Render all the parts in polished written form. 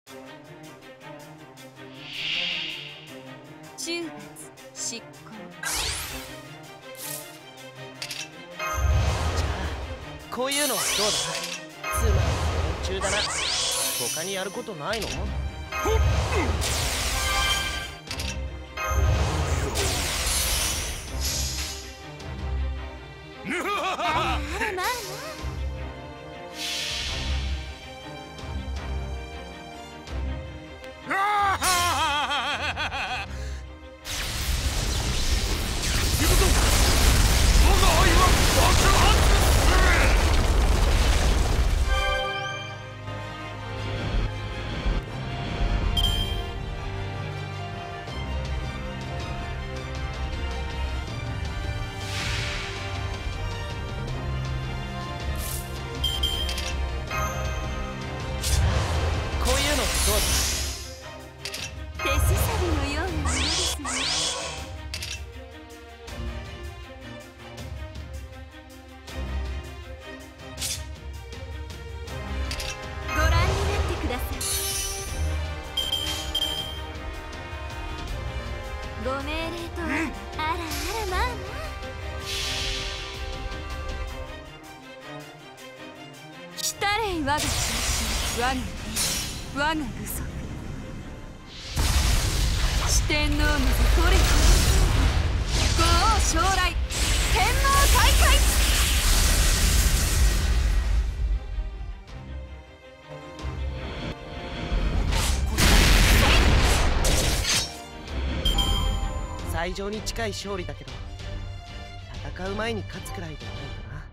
中罰執行。 じゃあこういうのはどうだ。つまり連中だな。他にやることないの？ 手すさびのようなものですね。ご覧になってください。ご命令とは、あらあらまあまあ。来たれい我が中心、我が我が具足。四天王の座これ五王将来天皇大会。 最上に近い勝利だけど、戦う前に勝つくらいでいいかな。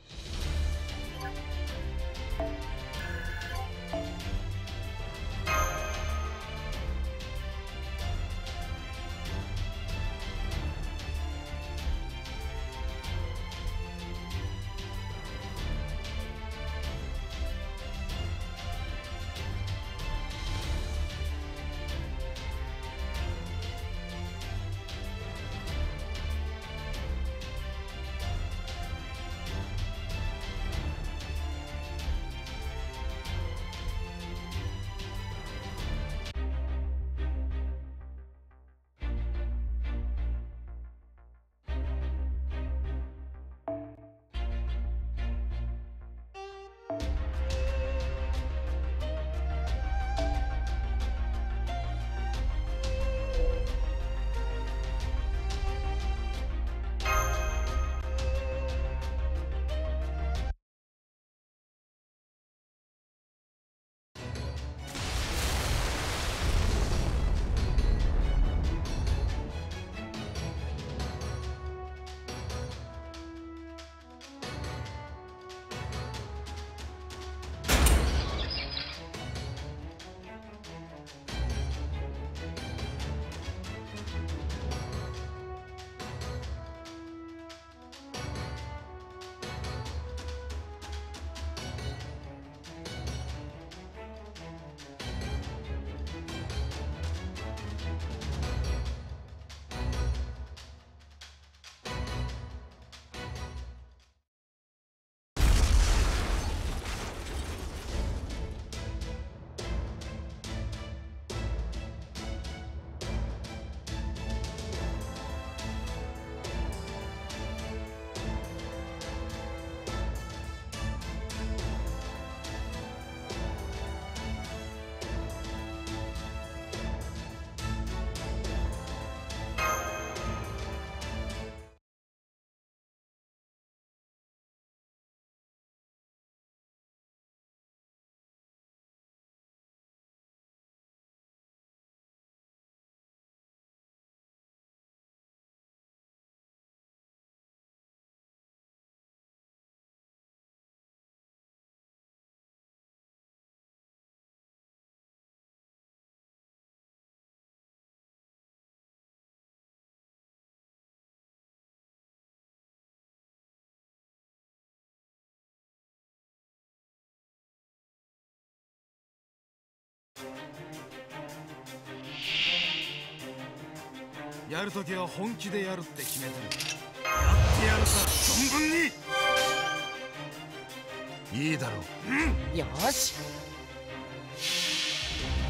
やるときは本気でやるって決めてる。やってやるさ、存分に。いいだろう。 よし。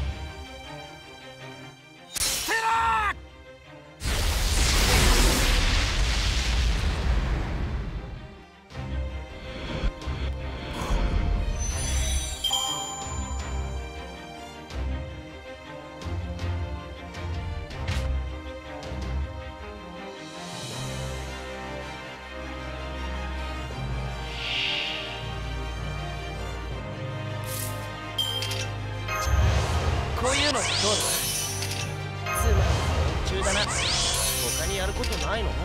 こういうのどうだ。つまり連中だな。他にやることないの？ おい。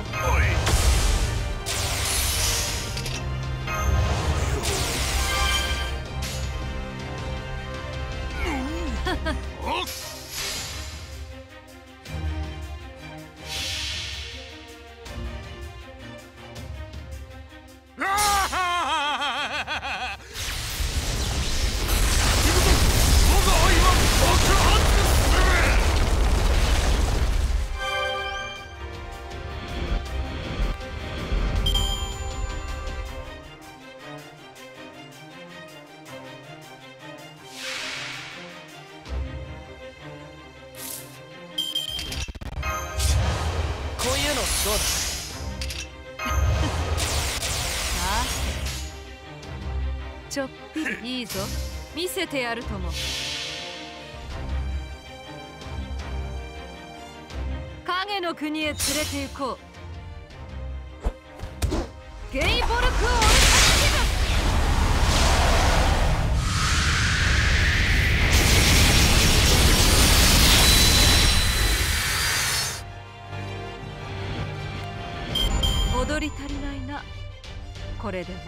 おっ。 こういうのどうだ。 さあちょっぴりいいぞ。見せてやるとも。影の国へ連れて行こう。ゲイボルク・オルタナティブ。踊り足りないな、これでは。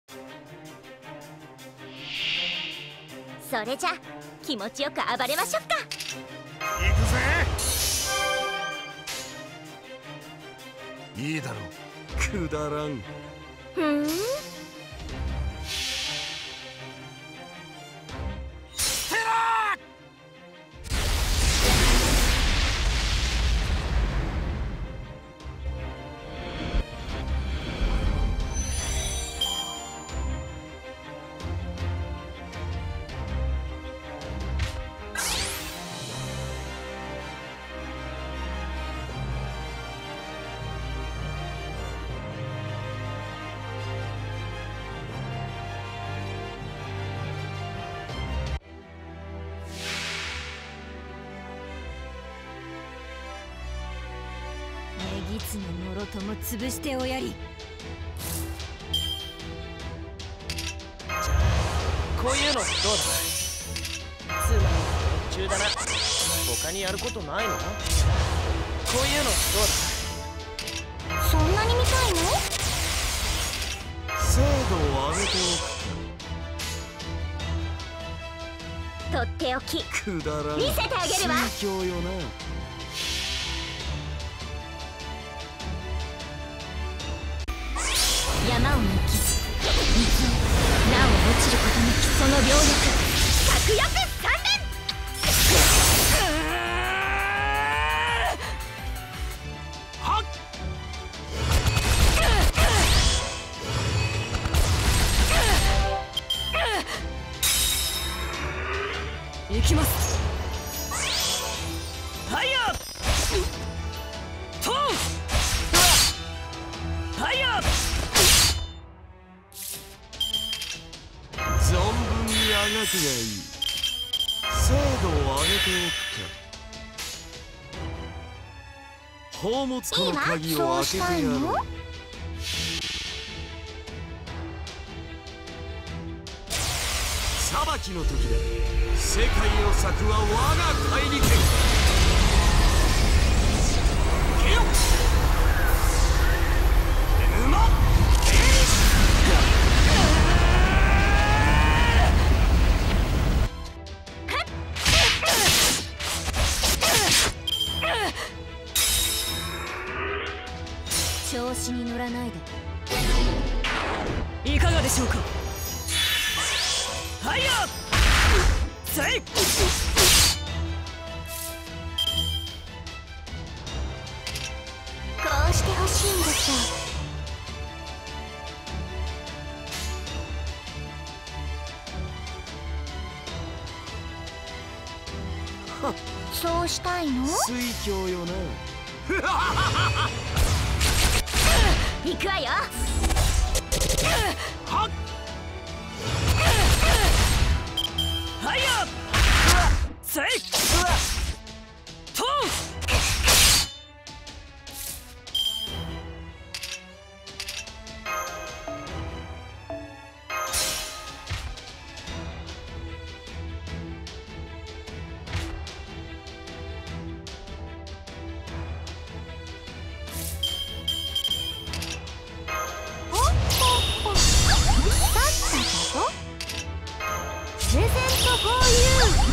それじゃ気持ちよく暴れましょうか。 行くぜ。いいだろう。くだらん。 ふん。 いつのもろとも潰しておやり。 じゃあこういうのどうだ。つまり中だな。他にやることないの？こういうのどうだ。 そんなに見たいの？ 精度を上げてとっておきおく。くだらん。 見せてあげるわ。 水鏡よな。 山を抜き水をなお落ちることなきその両翼確約3連。 はっ。 行きます。ファイヤートーンファイヤー。 存分にあがくがいい。精度を上げておくか。宝物庫の鍵を開けてやろう。裁きの時だ。世界を裂くは我が怪力。けよ馬調子に乗らないで。 いかがでしょうか。ファイヤーセイ。 こうしてほしいんでしょう。そうしたいの？ 水鏡よな。 行くわよ。 はっ。 ファイヤーセイトーン。 プレゼントフォーユ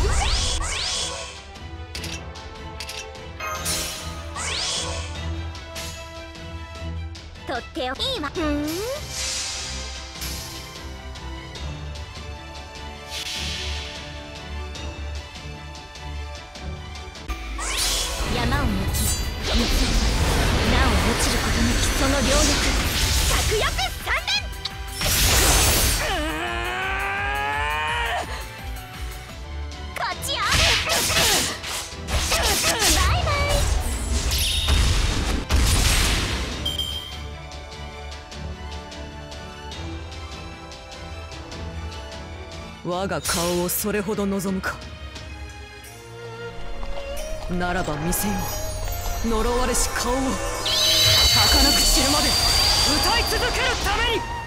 ー。とっておきいいわ。山を抜き水をなお落ちることなきその両翼確約3連。こっちよ。バイバイ。 我が顔をそれほど望むか。ならば見せよう呪われし顔を。儚く散るまで歌い続けるた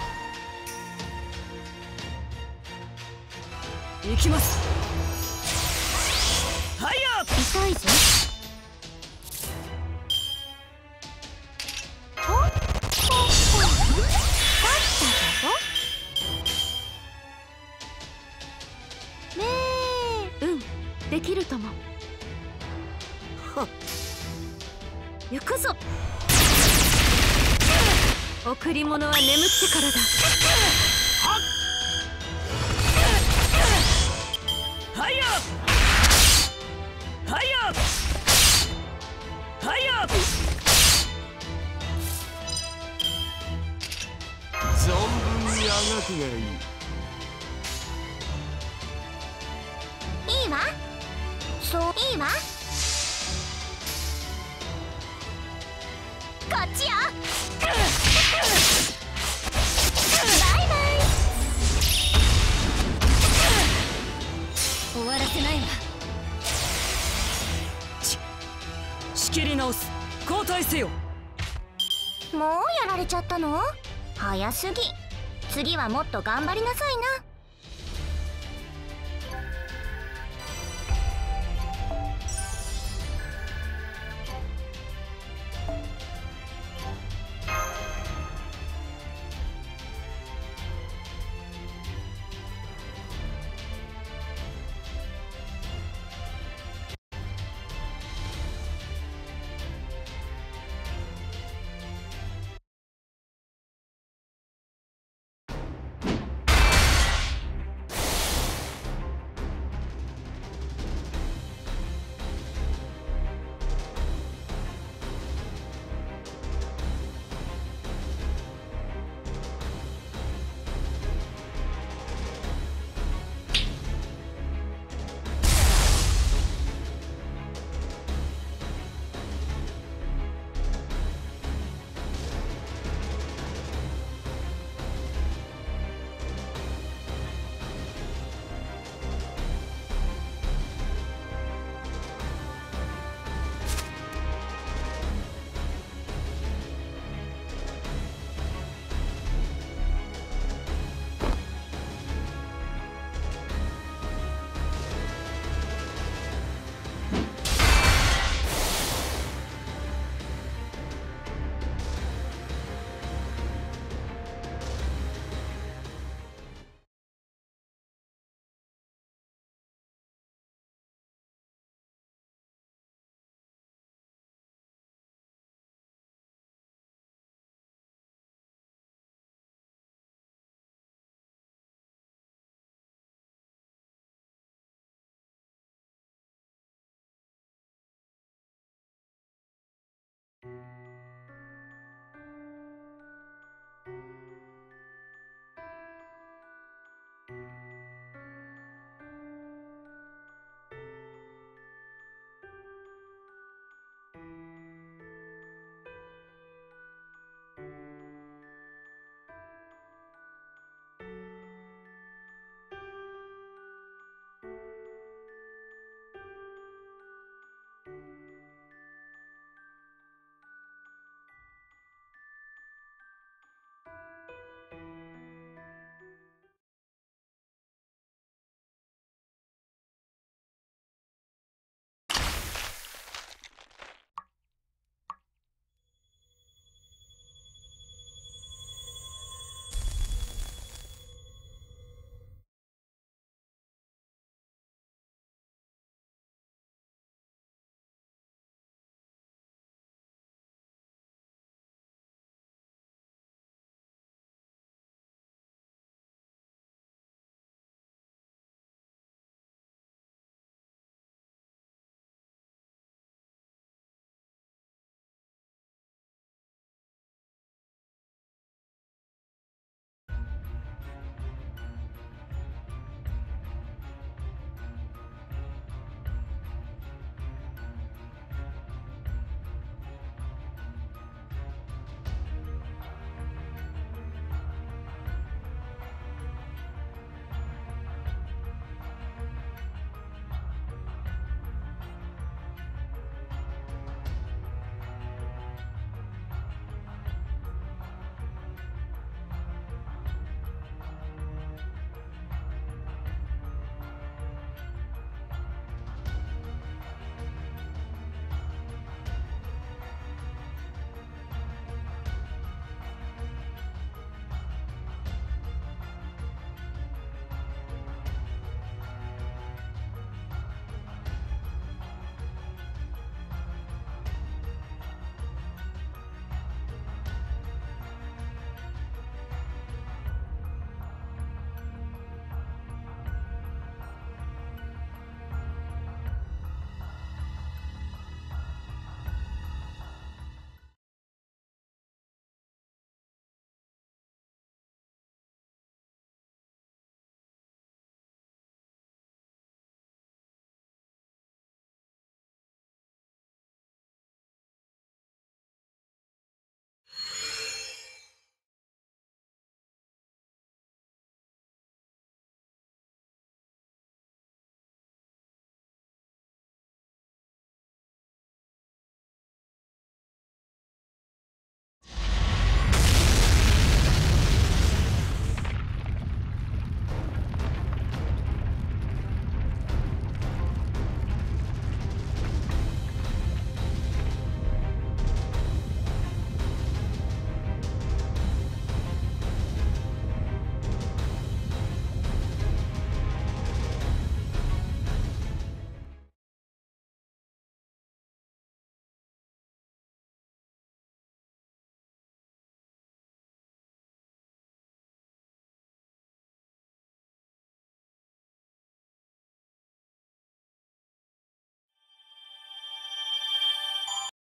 めに。行きます。ファイヤー。 痛いぞ。勝ったぞ。 行くぞ。贈り物は眠ってからだ。 はいよはいよはいよ。 存分にあがくがいい。 いいわ。そういいわ。こっちよ。バイバイ。終わらせないわ。 仕切り直す。交代せよ。 もうやられちゃったの？早すぎ。次はもっと頑張りなさいな。